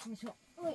Ui.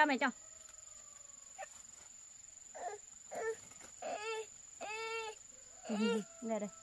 cho mẹ cho. Về đây.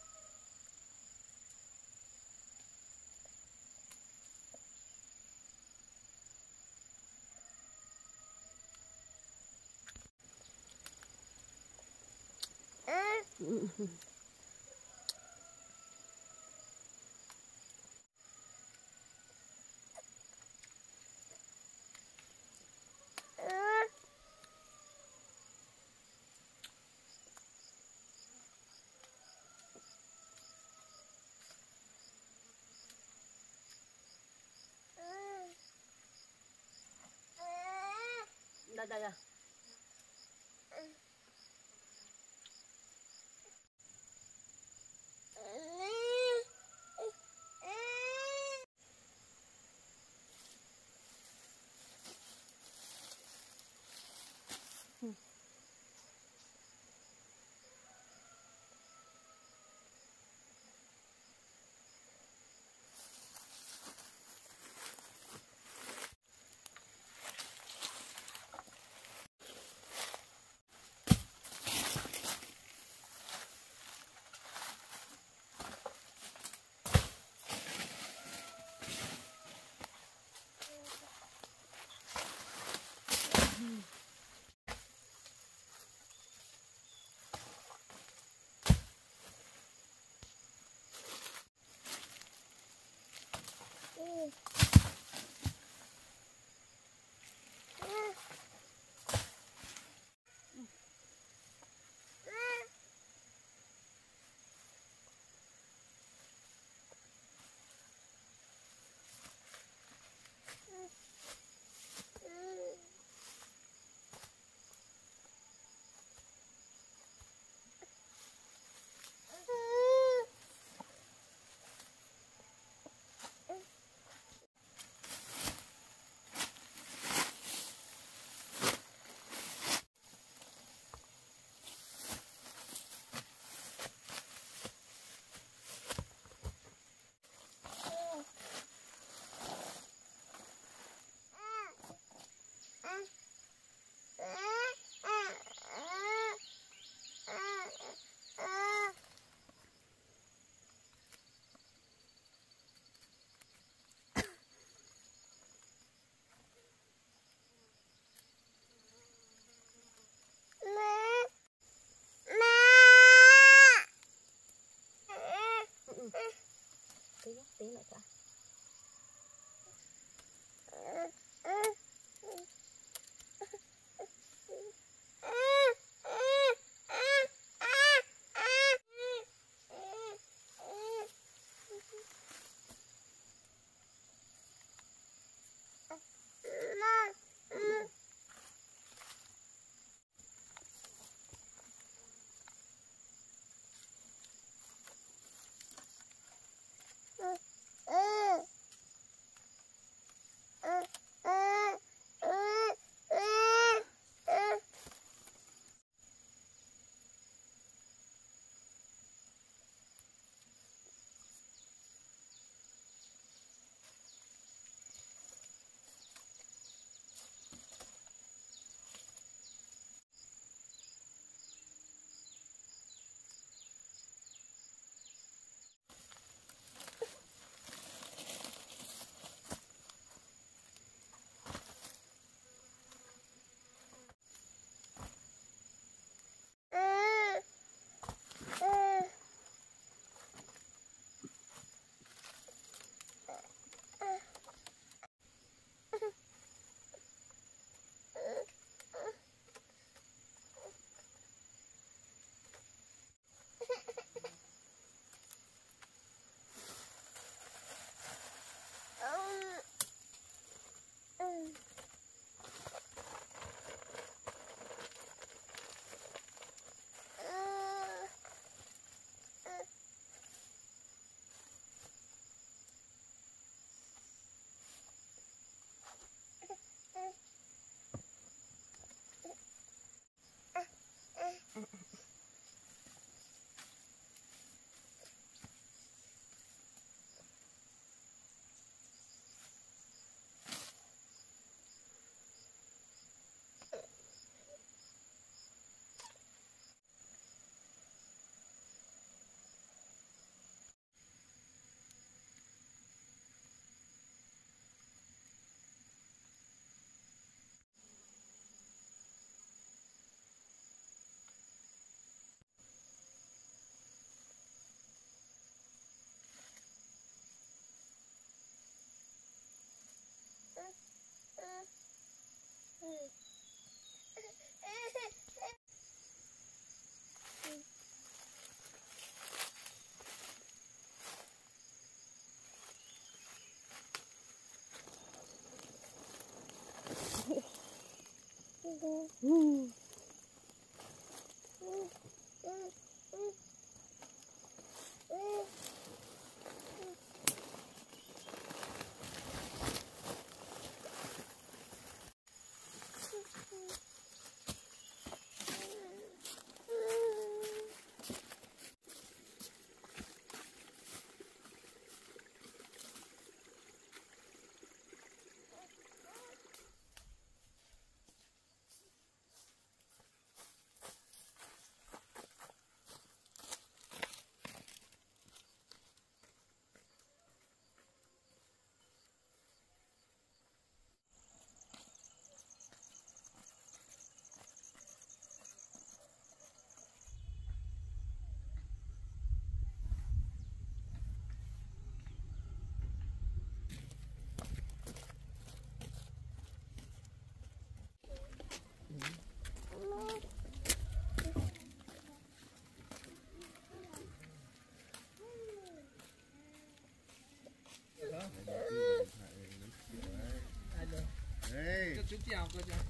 Đây đây đây. Tí nữa cả. Chú chào cô cháu.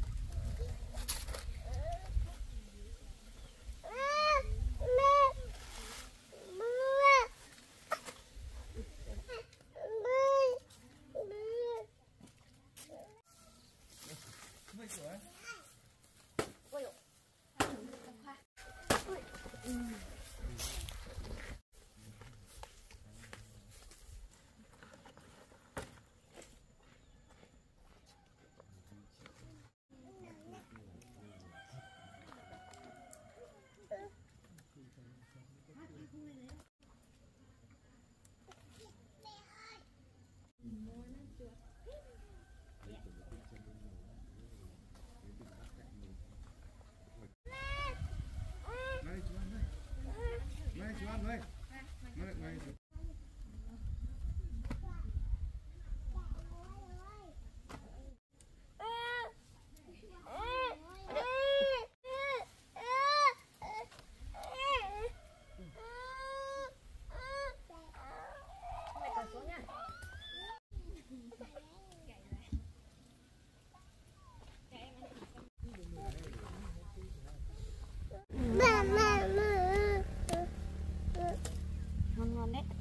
Ngon đấy.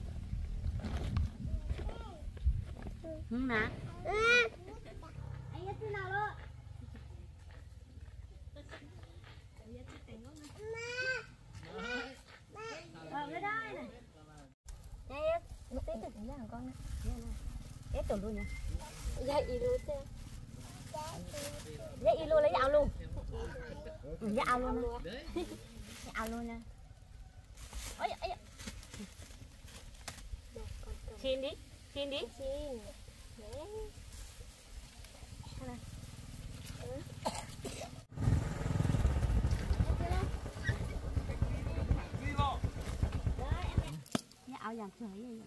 Nè. Anh nhất thế nào luôn? Cái đây này. Đây, một tí từ nhà con này. Ép tưởng luôn nha. Dạy y luôn thế. Dạy y luôn lấy dạo luôn. Dạo luôn. Dạo luôn nha. Ôi ôi. Xin đi. Xin đi. Xin. Áo giảm sưởi vậy.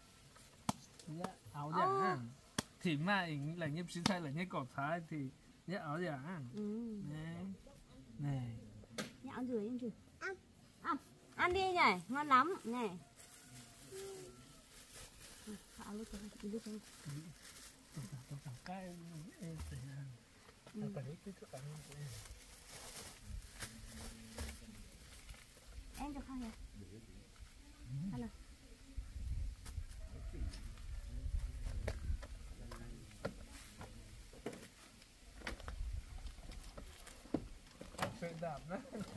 Áo giảm. Thì mà là nhiếp xí thay là nhiếp cọp thái thì nhiếp áo giảm. Này. Này. Nhiếp áo rưỡi em chứ. Ăn đi nhỉ, ngon lắm này. Áo lúc đi xem. Cái em phải ăn. Phải lấy cái thức ăn của em. Em cho không nhỉ? Ăn nào. Sự đạp đó.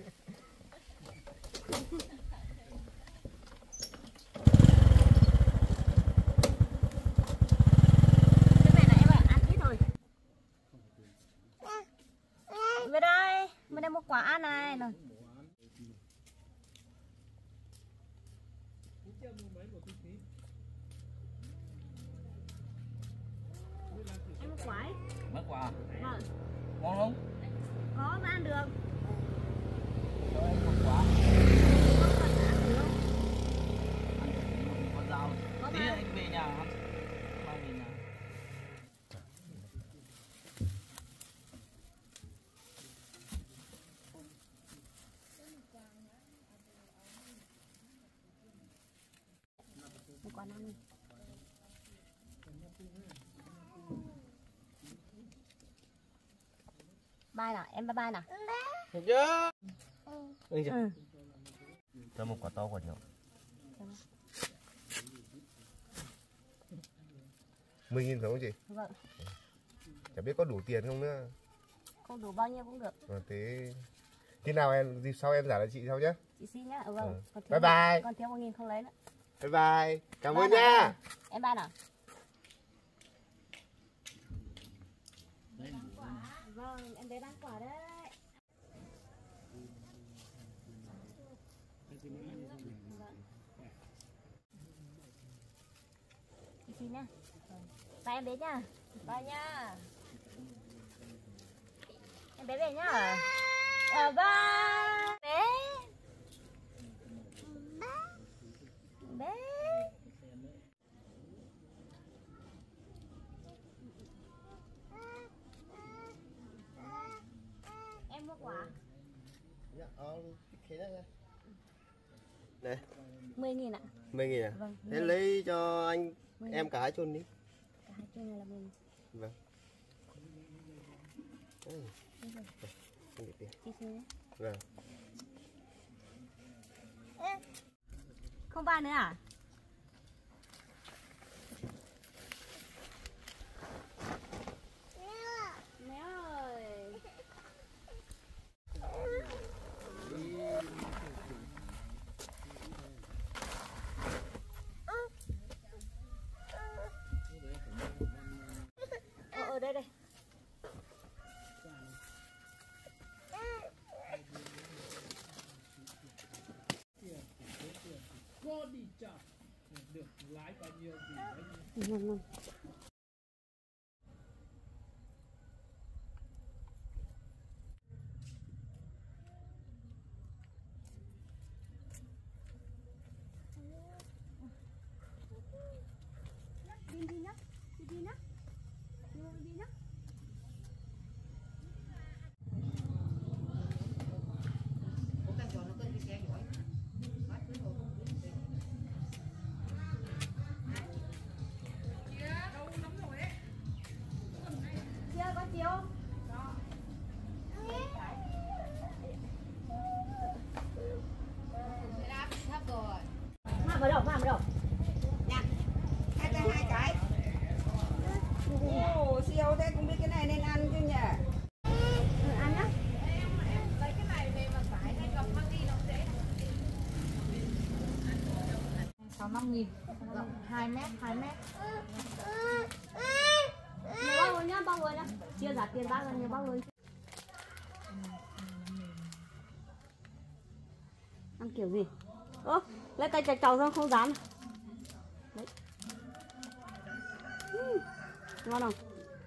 Bên đây một quả ăn này rồi. Em một quả ấy. Mất quả. Vâng. Ngon không? Có mà ăn được. Cho em một quả. Có mà ăn được không? Ăn được con dao. Tí mà. anh về nhà ăn. Mai về nhà. Một quả ăn đi. Bye nào, em bye bye nào. Được chưa? Ừ. Cho một quả to quả nhỏ. 10.000 phải không chị? Vâng. Chả biết có đủ tiền không nữa. Không đủ bao nhiêu cũng được. Thế khi nào dịp sau em trả lại chị sau nhé. Chị xin nhá. Vâng. Còn Bye bye. Còn thiếu 1.000 không lấy nữa. Bye bye. Cảm ơn Bye nha. nào. Em bye nào. Vâng, em bé bán quả đấy. Chị xin nhá. Bye em bé nhá. Bye nhá. Em bé về nhá. Bye. Bé. Bé. Em mua quả. Này. 10.000 ạ. 10.000 à? Vâng. Thế lấy cho anh em cả hai chun đi. Cả hai chun này là 10.000. Vâng. Không để tiền. Chị xin nhé. Vâng. Không ba nữa à? Mẹ ơi. Ở đây đây. Body chart được lái bao nhiêu thì Vâng. Đi nhá. Đi nhá. Đi nhá. Chưa có chiếu. Mà vào đâu? Nha. Hai cái. Ồ, siêu thế, không biết cái này nên ăn chứ nhỉ? Ăn nhá. Lấy cái này về mà phải hay cầm mang đi nó dễ. 65.000. 2 mét. Nhiều bao rồi nhá. Chia giá tiền bác là nhiều bao rồi. Ăn kiểu gì? Ơ, lấy tay chạch trầu xong không dám. Đấy. Ngon không?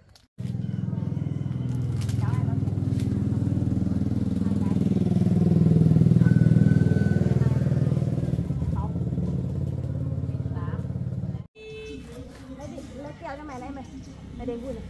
Lấy kẹo cho mày này mày. Mày đến vui này.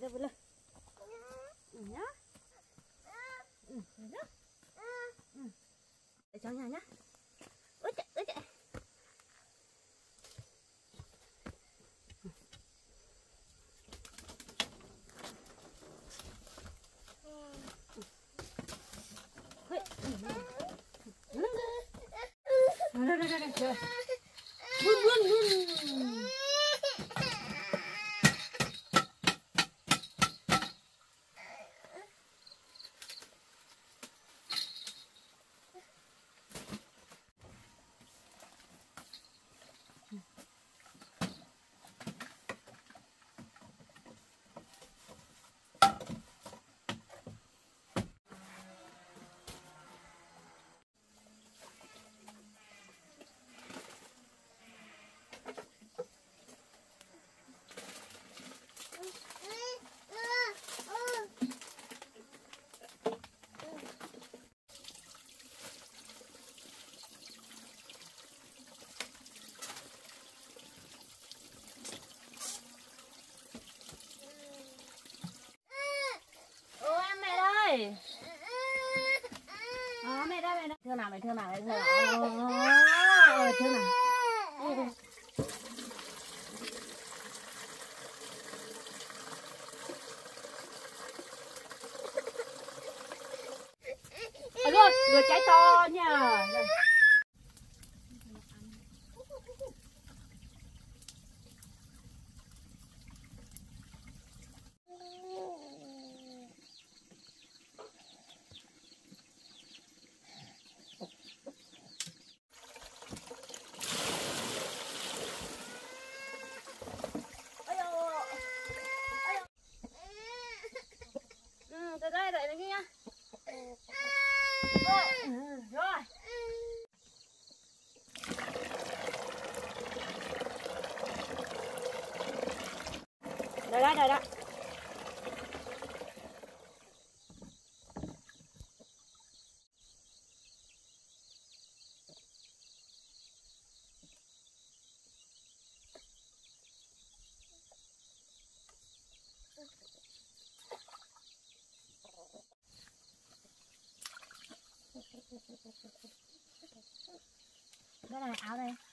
vươn lên. Nhá. Nhá. Để cho nhà nhá. Ôi trời, ôi trời. Rồi. Vươn. Mẹ đây thương nào mày thương nào thương nào thương nào luôn người trái to nha. Từ đây đợi lên nha. Rồi. Đợi đó. Đây này áo đây.